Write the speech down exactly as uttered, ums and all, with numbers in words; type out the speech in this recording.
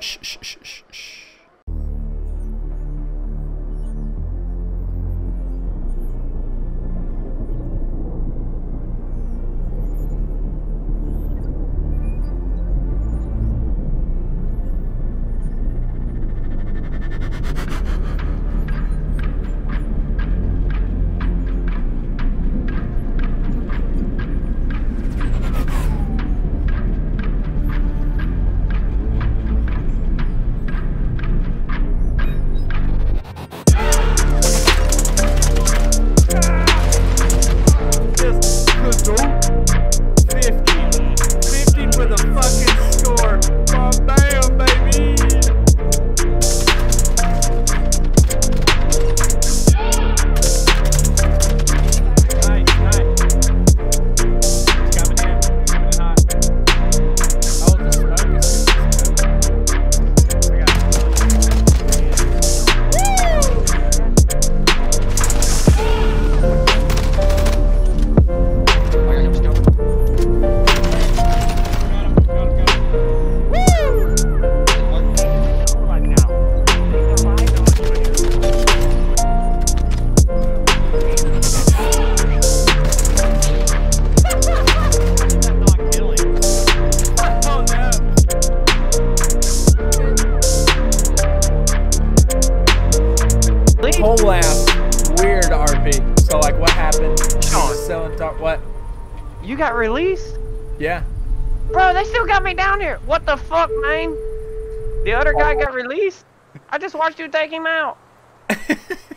shh, shh, shh, shh, shh. Whole ass weird R P. So like, what happened? Shawn, selling talk. What? You got released? Yeah. Bro, they still got me down here. What the fuck, man? The other guy got released? I just watched you take him out.